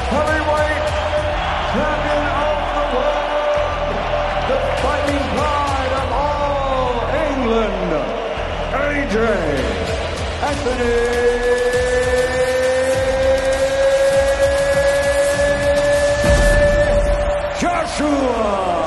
heavyweight champion of the world, the fighting pride of all England, AJ Anthony Joshua.